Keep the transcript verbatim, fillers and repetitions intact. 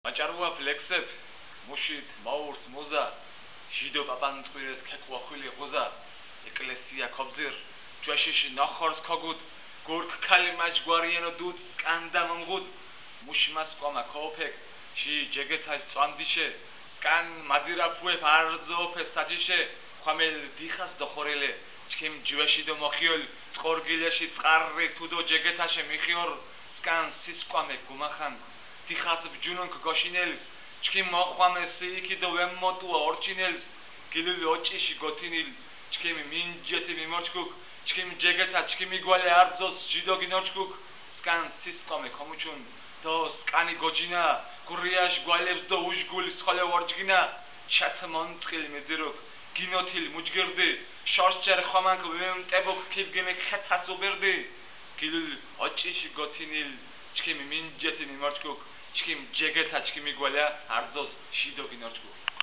მაჭარუა ფლექსებ მუშით მაურს მოზა ჟიდო პაპანტყირეს ქეკვახილი ღოზა ეკლესია ქობზირ ჯვაშიში ნახორს ქოგუდ გურქ ქალი მაჯგვარიანო დუდ კანდა მომღუდ მუშმას ყომა ქოფეკ ში ჯეგეთას წანდიშე კან მაზირაფუე ფარძოფე საჯიშე ხამელ დიხას დოხორელე ჩქიმ ჯვაშიდო მოხიოლ წყორგილეში წყარრი თუდო ჯეგეთაშე მიხიორ სკან სისკვამე გუმახან დიხას ბჯუნონკ გოშინელს ჩქიმ მოხვამე სიიქიდო ვემმოტუა ორჩინელს გილული ოჭიში გოთინილ ჩქიმ მინჯეთი მიმორჩკუკ ჩქიმ ჯეგეთა ჩქიმ იგვალე არძოს ჟიდო გინორჩკუკ სკან სისკვამე ხომუჩუნ დო სკანი გოჯინა გურიაშ გვალებს დო უჟგული სხოლე ორჯგინა ჩათ მონწყილი მეძიროკ გინოთილ მუჯგერდი შორსჯერ ხომანკ ვემტებოქ ქიბგემე ხეთას უბერდი გილული ოჭიში გოთინილ ჩქიმ მინჯეთი მიმორჩკუკ ჩქიმ ჯეგეთა ჩქიმ იგვალე არძოს ჟიდო გინორჩკუკ